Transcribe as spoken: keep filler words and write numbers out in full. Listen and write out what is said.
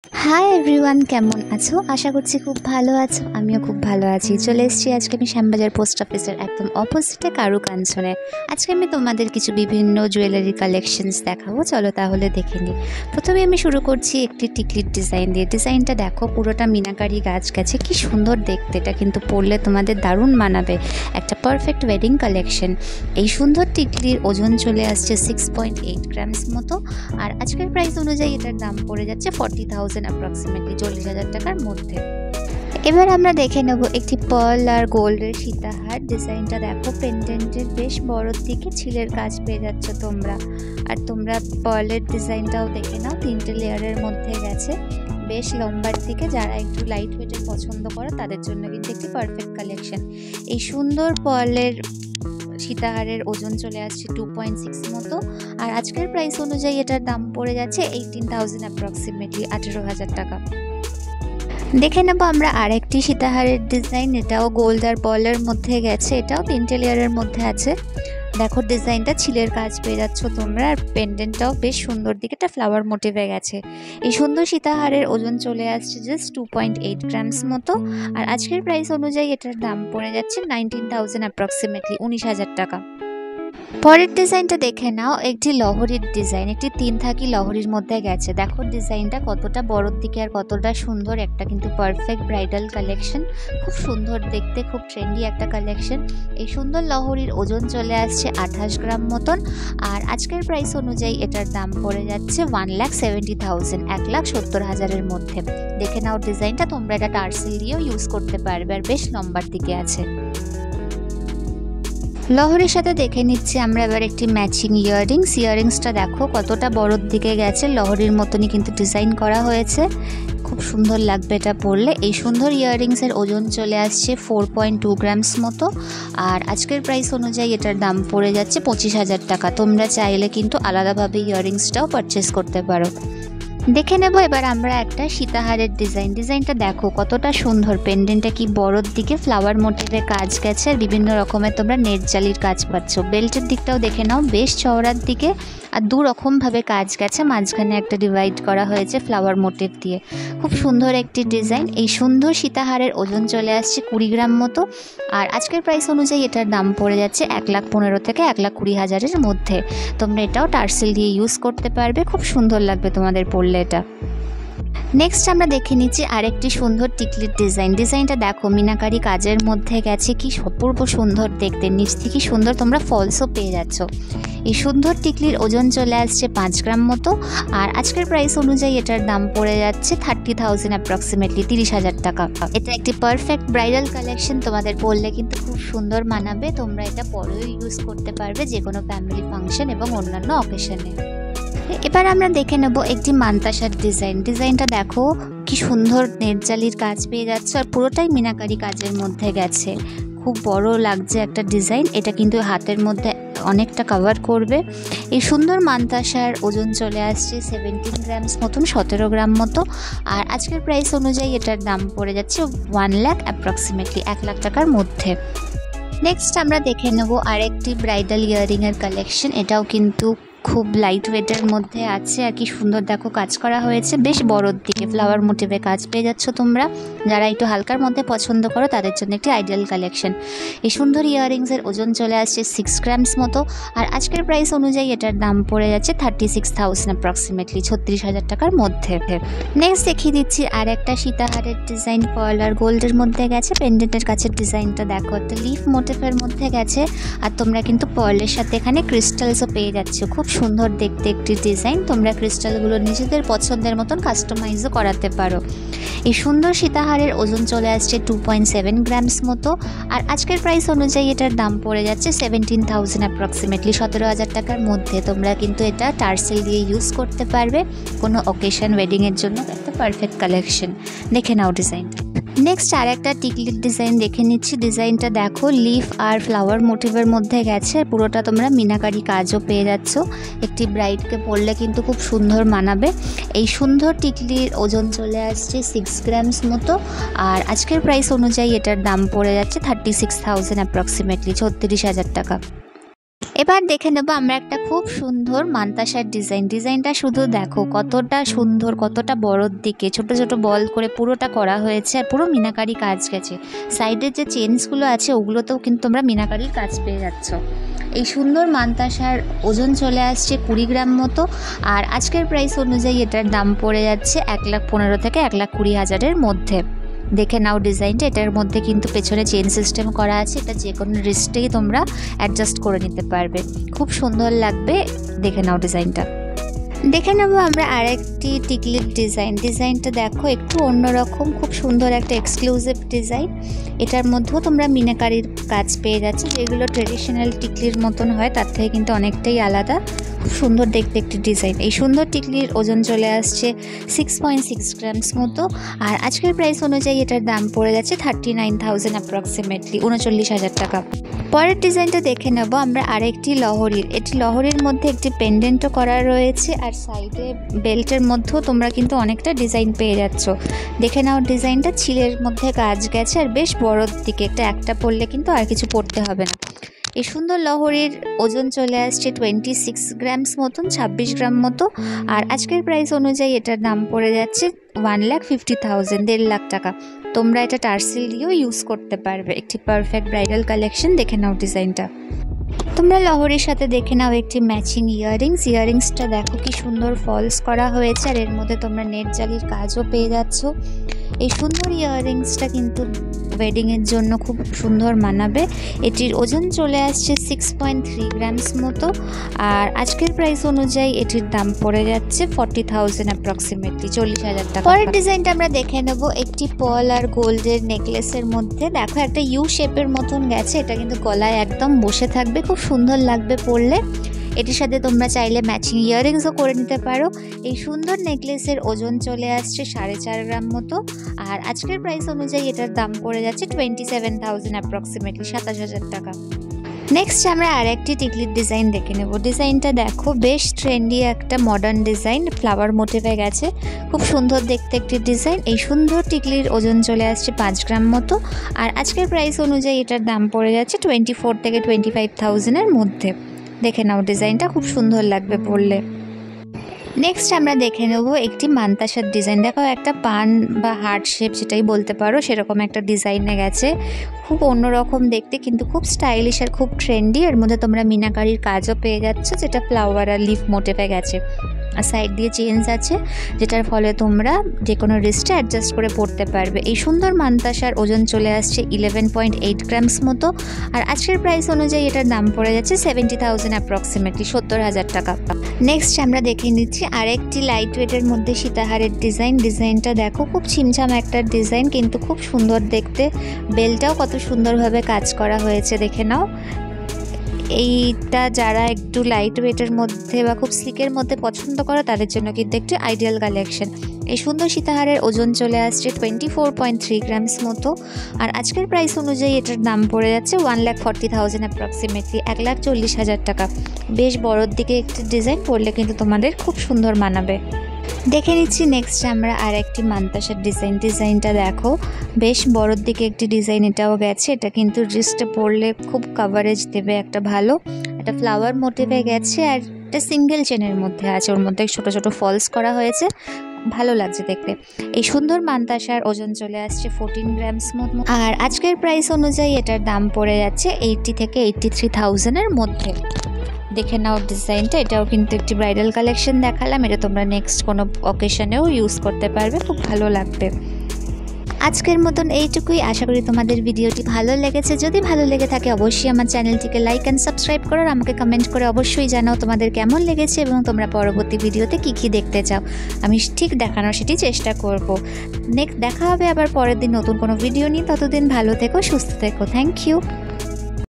Hi everyone, কেমন আছো? আশা করছি খুব ভালো আছো। আমিও খুব ভালো আছি। চলে এসেছি আজকে আমি শ্যামবাজার পোস্ট অফিসের একদম অপোজিটে কারু কাঞ্চনে। আজকে আমি তোমাদের কিছু বিভিন্ন জুয়েলারি কালেকশনস দেখাবো, চলো তাহলে দেখে নিই। প্রথমে আমি শুরু করছি একটি টিকলির ডিজাইন দিয়ে। ডিজাইনটা দেখো, পুরোটা মিনাকারি গাছ গেছে, কি সুন্দর দেখতে। এটা কিন্তু পরলে তোমাদের দারুণ মানাবে, একটা পারফেক্ট ওয়েডিং কালেকশন। এই সুন্দর টিকলির ওজন চলে আসছে সিক্স পয়েন্ট এইট গ্রামস মতো, আর আজকের প্রাইস অনুযায়ী এটার দাম পড়ে যাচ্ছে ফর্টি থাউজেন্ড অ্যাপ্রক্সিমেটলি চল্লিশ হাজার টাকার মধ্যে। এবার আমরা দেখে নেব একটি পার্ল আর গোল্ডের সীতাহার। ডিজাইনটা দেখো, পেন্ডেন্টের বেশ বড়োর দিকে ছিলের কাজ পেয়ে যাচ্ছ তোমরা। আর তোমরা পার্লের ডিজাইনটাও দেখে নাও, তিনটে লেয়ারের মধ্যে গেছে, বেশ লম্বার দিকে। যারা একটু লাইট ওয়েটের পছন্দ করো তাদের জন্য কিন্তু একটি পারফেক্ট কালেকশন। এই সুন্দর পার্লের সীতাহারের ওজন চলে আসছে টু পয়েন্ট সিক্স মতো, আর আজকের প্রাইস অনুযায়ী এটার দাম পড়ে যাচ্ছে এইটিন থাউজেন্ড অ্যাপ্রক্সিমেটলি আঠেরো হাজার টাকা। দেখে নেবো আমরা আরেকটি সীতাহারের ডিজাইন। এটাও গোল্ড আর পার্লের মধ্যে গেছে, এটাও তিনটে লেয়ারের মধ্যে আছে। দেখো ডিজাইনটা ছিলের কাজ পেয়ে যাচ্ছ তোমরা, আর পেন্ডেন্টটাও বেশ সুন্দর দিকে একটা ফ্লাওয়ার মোটিভে গেছে। এই সুন্দর সীতাহারের ওজন চলে আসছে just two point eight grams মতো, আর আজকের প্রাইস অনুযায়ী এটার দাম পড়ে যাচ্ছে নাইনটিন থাউজেন্ড অ্যাপ্রক্সিমেটলি উনিশ হাজার টাকা। পরের ডিজাইনটা দেখে নাও, একটি লহরির ডিজাইন, একটি তিন থাকি লহরির মধ্যে গেছে। দেখো ডিজাইনটা কতটা বড়োর দিকে আর কতটা সুন্দর, একটা কিন্তু পারফেক্ট ব্রাইডাল কালেকশন, খুব সুন্দর দেখতে, খুব ট্রেন্ডি একটা কালেকশন। এই সুন্দর লহরির ওজন চলে আসছে আঠাশ গ্রাম মতন, আর আজকের প্রাইস অনুযায়ী এটার দাম পড়ে যাচ্ছে ওয়ান লাখ সেভেন্টি থাউজেন্ড এক লাখ সত্তর হাজারের মধ্যে। দেখে নাও ডিজাইনটা, তোমরা এটা টার্সেল দিয়েও ইউজ করতে পারবে, আর বেশ লম্বার দিকে আছে। লহরের সাথে দেখে নিচ্ছি আমরা এবার একটি ম্যাচিং ইয়াররিংস। ইয়াররিংসটা দেখো কতটা বড়োর দিকে গেছে, লহরির মতনই কিন্তু ডিজাইন করা হয়েছে, খুব সুন্দর লাগবে এটা পরলে। এই সুন্দর ইয়াররিংসের ওজন চলে আসছে ফোর পয়েন্ট টু গ্রামস মতো, আর আজকের প্রাইস অনুযায়ী এটার দাম পড়ে যাচ্ছে পঁচিশ হাজার টাকা। তোমরা চাইলে কিন্তু আলাদাভাবে ইয়াররিংসটাও পারচেস করতে পারো। দেখে নেব এবার আমরা একটা সীতাহারের ডিজাইন। ডিজাইনটা দেখো কতটা সুন্দর, পেন্ডেন্টটা কি বড়োর দিকে ফ্লাওয়ার মোটিভে কাজ গেছে, আর বিভিন্ন রকমের তোমরা নেট জালির কাজ পাচ্ছ। বেল্টের দিকটাও দেখে নাও, বেশ চওড়ার দিকে, আর দু রকমভাবে কাজ গেছে, মাঝখানে একটা ডিভাইড করা হয়েছে ফ্লাওয়ার মোটিভ দিয়ে। খুব সুন্দর একটি ডিজাইন। এই সুন্দর সীতাহারের ওজন চলে আসছে কুড়ি গ্রাম মতো, আর আজকের প্রাইস অনুযায়ী এটার দাম পড়ে যাচ্ছে এক লাখ পনেরো থেকে এক লাখ কুড়ি হাজারের মধ্যে। তোমরা এটাও টার্সেল দিয়ে ইউজ করতে পারবে, খুব সুন্দর লাগবে তোমাদের পরলে এটা। নেক্সট আমরা দেখে নিচ্ছি আরেকটি সুন্দর টিকলির ডিজাইন। ডিজাইনটা দেখো মিনাকারি কাজের মধ্যে গেছে, কি অপূর্ব সুন্দর দেখতে, নিচ থেকে সুন্দর তোমরা ফলসও পেয়ে যাচ্ছ। এই সুন্দর টিকলির ওজন চলে আসছে পাঁচ গ্রাম মতো, আর আজকের প্রাইস অনুযায়ী এটার দাম পড়ে যাচ্ছে থার্টি থাউজেন্ড অ্যাপ্রক্সিমেটলি তিরিশ হাজার টাকা। এটা একটি পারফেক্ট ব্রাইডাল কালেকশন, তোমাদের পরলে কিন্তু খুব সুন্দর মানাবে। তোমরা এটা পরেও ইউজ করতে পারবে যে কোনো ফ্যামিলি ফাংশন এবং অন্যান্য অকেশনে। এবার আমরা দেখে নেব একটি মান্তাসার ডিজাইন। ডিজাইনটা দেখো কি সুন্দর নেটজালির কাজ পেয়ে যাচ্ছে, আর পুরোটাই মিনাকারি কাজের মধ্যে গেছে, খুব বড় লাগছে একটা ডিজাইন। এটা কিন্তু হাতের মধ্যে অনেকটা কভার করবে। এই সুন্দর মান্তাসার ওজন চলে আসছে সেভেন্টিন গ্রামস মতন, সতেরো গ্রাম মতো, আর আজকের প্রাইস অনুযায়ী এটার দাম পড়ে যাচ্ছে ওয়ান লাখ অ্যাপ্রক্সিমেটলি এক লাখ টাকার মধ্যে। নেক্সট আমরা দেখে নেব আরেকটি ব্রাইডাল ইয়াররিংয়ের কালেকশন। এটাও কিন্তু খুব লাইট ওয়েটের মধ্যে আছে, আর কি সুন্দর দেখো কাজ করা হয়েছে, বেশ বড়োর দিকে ফ্লাওয়ার মোটিভে কাজ পেয়ে যাচ্ছ তোমরা। যারা একটু হালকার মধ্যে পছন্দ করো তাদের জন্য একটি আইডিয়াল কালেকশন। এই সুন্দর ইয়াররিংসের ওজন চলে আসছে সিক্স গ্রামস মতো, আর আজকের প্রাইস অনুযায়ী এটার দাম পড়ে যাচ্ছে থার্টি সিক্স থাউজেন্ড অ্যাপ্রক্সিমেটলি ছত্রিশ হাজার টাকার মধ্যে। নেক্সট দেখিয়ে দিচ্ছি আর একটা সীতাহারের ডিজাইন, পার্ল আর গোল্ডের মধ্যে গেছে। পেন্ডেন্টের কাছের ডিজাইনটা দেখো একটা লিফ মোটিভের মধ্যে গেছে, আর তোমরা কিন্তু পার্লের সাথে এখানে ক্রিস্টালসও পেয়ে যাচ্ছ। খুব সুন্দর দেখতে একটি ডিজাইন, তোমরা ক্রিস্টালগুলো নিজেদের পছন্দের মতন কাস্টমাইজও করাতে পারো। এই সুন্দর সীতাহারের ওজন চলে আসছে টু পয়েন্ট সেভেন গ্রামস মতো, আর আজকের প্রাইস অনুযায়ী এটার দাম পড়ে যাচ্ছে সেভেন্টিন থাউজেন্ড অ্যাপ্রক্সিমেটলি সতেরো হাজার টাকার মধ্যে। তোমরা কিন্তু এটা টার্সেল দিয়ে ইউজ করতে পারবে, কোনো অকেশন ওয়েডিংয়ের জন্য একটা পারফেক্ট কালেকশন। দেখে নাও ডিজাইনটা। নেক্সট আর একটা টিকলির ডিজাইন দেখে নিচ্ছি। ডিজাইনটা দেখো লিফ আর ফ্লাওয়ার মোটিভের মধ্যে গেছে, পুরোটা তোমরা মিনাকারি কাজও পেয়ে যাচ্ছ। একটি ব্রাইডকে পরলে কিন্তু খুব সুন্দর মানাবে। এই সুন্দর টিকলির ওজন চলে আসছে সিক্স গ্রামস মতো, আর আজকের প্রাইস অনুযায়ী এটার দাম পড়ে যাচ্ছে থার্টি সিক্স থাউজেন্ড অ্যাপ্রক্সিমেটলি ছত্রিশ হাজার টাকা। এবার দেখে নেব আমরা একটা খুব সুন্দর মান্তাসার ডিজাইন। ডিজাইনটা শুধু দেখো কতটা সুন্দর, কতটা বড়োর দিকে ছোট ছোট বল করে পুরোটা করা হয়েছে আর পুরো মিনাকারি কাজ গেছে। সাইডের যে চেনসগুলো আছে ওগুলোতেও কিন্তু তোমরা মিনাকারির কাজ পেয়ে যাচ্ছ। এই সুন্দর মান্তাসার ওজন চলে আসছে কুড়ি গ্রাম মতো, আর আজকের প্রাইস অনুযায়ী এটার দাম পড়ে যাচ্ছে এক লাখ পনেরো থেকে এক লাখ কুড়ি হাজারের মধ্যে। দেখে নাও ডিজাইনটা, এটার মধ্যে কিন্তু পেছনে চেন সিস্টেম করা আছে, এটা যে কোনো রিস্টেই তোমরা অ্যাডজাস্ট করে নিতে পারবে, খুব সুন্দর লাগবে। দেখে নাও ডিজাইনটা। দেখে নেবো আমরা আরেকটি টিকলির ডিজাইন। ডিজাইনটা দেখো একটু অন্যরকম, খুব সুন্দর একটা এক্সক্লুসিভ ডিজাইন। এটার মধ্যেও তোমরা মিনাকারির কাজ পেয়ে যাচ্ছে, যেগুলো ট্রেডিশনাল টিকলির মতন হয় তার থেকে কিন্তু অনেকটাই আলাদা। খুব সুন্দর দেখতে একটি ডিজাইন। এই সুন্দর টিকলির ওজন চলে আসছে সিক্স পয়েন্ট সিক্স গ্রামস মতো, আর আজকের প্রাইস অনুযায়ী এটার দাম পড়ে যাচ্ছে থার্টি নাইন থাউজেন্ড অ্যাপ্রক্সিমেটলি, উনচল্লিশ হাজার টাকা। পরের ডিজাইনটা দেখে নেব আমরা আরেকটি লহরির। এটি লহরির মধ্যে একটি পেন্ডেন্টও করা রয়েছে, আর সাইডে বেল্টের মধ্যেও তোমরা কিন্তু অনেকটা ডিজাইন পেয়ে যাচ্ছ। দেখে নাও ডিজাইনটা, ছিলের মধ্যে কাজ গেছে আর বেশ বড়োর দিকে, একটা একটা পরলে কিন্তু আর কিছু পরতে হবে না। এই সুন্দর লহরির ওজন চলে আসছে টোয়েন্টি সিক্স গ্রামস মতন, ছাব্বিশ গ্রাম মতো, আর আজকের প্রাইস অনুযায়ী এটার দাম পড়ে যাচ্ছে ওয়ান লাখ ফিফটি থাউজেন্ড, দেড় লাখ টাকা। তোমরা এটা টার্সেল দিয়েও ইউজ করতে পারবে, একটি পারফেক্ট ব্রাইডাল কালেকশন। দেখে নাও ডিজাইনটা। তোমরা লহরির সাথে দেখে নাও একটি ম্যাচিং ইয়াররিংস। ইয়াররিংসটা দেখো কি সুন্দর ফলস করা হয়েছে, আর এর মধ্যে তোমরা নেট জালির কাজও পেয়ে যাচ্ছ। এই সুন্দর ইয়াররিংসটা কিন্তু ওয়েডিংয়ের জন্য খুব সুন্দর মানাবে। এটির ওজন চলে আসছে সিক্স পয়েন্ট থ্রি গ্রামস মতো, আর আজকের প্রাইস অনুযায়ী এটির দাম পড়ে যাচ্ছে ফর্টি থাউজেন্ড অ্যাপ্রক্সিমেটলি, চল্লিশ হাজার টাকা। পরের ডিজাইনটা আমরা দেখে নেব একটি পল আর গোল্ডের নেকলেসের মধ্যে। দেখো একটা ইউ শেপের মতন গেছে, এটা কিন্তু গলায় একদম বসে থাকবে, খুব সুন্দর লাগবে পরলে। এটির সাথে তোমরা চাইলে ম্যাচিং ইয়াররিংসও করে নিতে পারো। এই সুন্দর নেকলেসের ওজন চলে আসছে সাড়ে চার গ্রাম মতো, আর আজকের প্রাইস অনুযায়ী এটার দাম পড়ে যাচ্ছে টোয়েন্টি সেভেন থাউজেন্ড অ্যাপ্রক্সিমেটলি, সাতাশ হাজার টাকা। নেক্সট আমরা আরেকটি টিকলির ডিজাইন দেখে নেব। ডিজাইনটা দেখো বেশ ট্রেন্ডি একটা মডার্ন ডিজাইন, ফ্লাওয়ার মোটিভে গেছে, খুব সুন্দর দেখতে একটি ডিজাইন। এই সুন্দর টিকলির ওজন চলে আসছে পাঁচ গ্রাম মতো, আর আজকের প্রাইস অনুযায়ী এটার দাম পড়ে যাচ্ছে টোয়েন্টি ফোর থেকে টোয়েন্টি ফাইভ থাউজেন্ডের মধ্যে। দেখে নাও ডিজাইনটা, খুব সুন্দর লাগবে পরলে। নেক্সট আমরা দেখে নেব একটি মান্তাসার ডিজাইন। দেখো একটা পান বা হার্ট শেপ যেটাই বলতে পারো, সেরকম একটা ডিজাইনে গেছে, খুব অন্যরকম দেখতে কিন্তু খুব স্টাইলিশ আর খুব ট্রেন্ডি। এর মধ্যে তোমরা মিনাকারির কাজও পেয়ে যাচ্ছ, যেটা ফ্লাওয়ার আর লিফ মোটিভে গেছে, আর সাইড দিয়ে চেঞ্জ আছে, যেটার ফলে তোমরা যে কোনো রিস্টে অ্যাডজাস্ট করে পরতে পারবে। এই সুন্দর মান্তাসার ওজন চলে আসছে ইলেভেন পয়েন্ট এইট গ্রামস মতো, আর আজকের প্রাইস অনুযায়ী এটার দাম পড়ে যাচ্ছে সেভেন্টি থাউজেন্ড অ্যাপ্রক্সিমেটলি, সত্তর হাজার টাকা। নেক্সট আমরা দেখে নিচ্ছি আরেকটি লাইট ওয়েটের মধ্যে সীতাহারের ডিজাইন। ডিজাইনটা দেখো খুব ছিমছাম একটা ডিজাইন, কিন্তু খুব সুন্দর দেখতে। বেলটাও কত সুন্দরভাবে কাজ করা হয়েছে, দেখে নাও। এইটা যারা একটু লাইট ওয়েটের মধ্যে বা খুব স্লিকের মধ্যে পছন্দ করো তাদের জন্য কিন্তু একটি আইডিয়াল কালেকশন। এই সুন্দর সীতাহারের ওজন চলে আসছে twenty four point three grams মতো, আর আজকের প্রাইস অনুযায়ী এটার দাম পড়ে যাচ্ছে one lakh forty thousand approximately, এক লাখ চল্লিশ হাজার টাকা। বেশ বড়োর দিকে একটি ডিজাইন, পরলে কিন্তু তোমাদের খুব সুন্দর মানাবে। দেখে নিচ্ছি নেক্সট আমরা আর একটি মান্তাসার ডিজাইন। ডিজাইনটা দেখো বেশ বড়োর দিকে একটি ডিজাইন এটাও গেছে, এটা কিন্তু রিস্টে পরলে খুব কাভারেজ দেবে একটা ভালো। একটা ফ্লাওয়ার মোটিভে গেছে, আর এটা সিঙ্গেল চেনের মধ্যে আছে, ওর মধ্যে ছোট ছোট ফলস করা হয়েছে, ভালো লাগছে দেখতে। এই সুন্দর মান্তাসার ওজন চলে আসছে ফোরটিন গ্রামস মতো, আর আজকের প্রাইস অনুযায়ী এটার দাম পড়ে যাচ্ছে এইটটি থেকে এইটটি থ্রি থাউজেন্ডের মধ্যে। দেখে নাও ডিজাইনটা, এটাও কিন্তু একটি ব্রাইডাল কালেকশন দেখালাম, এটা তোমরা নেক্সট কোনো অকেশনেও ইউজ করতে পারবে, খুব ভালো লাগবে। আজকের মতন এইটুকুই, আশা করি তোমাদের ভিডিওটি ভালো লেগেছে। যদি ভালো লেগে থাকে অবশ্যই আমার চ্যানেলটিকে লাইক অ্যান্ড সাবস্ক্রাইব করো, আমাকে কমেন্ট করে অবশ্যই জানাও তোমাদের কেমন লেগেছে এবং তোমরা পরবর্তী ভিডিওতে কী কী দেখতে চাও, আমি ঠিক দেখানোর সেটি চেষ্টা করব। নেক্সট দেখা হবে আবার পরের দিন নতুন কোনো ভিডিও নিয়ে, ততদিন ভালো থেকো, সুস্থ থেকো। Thank you.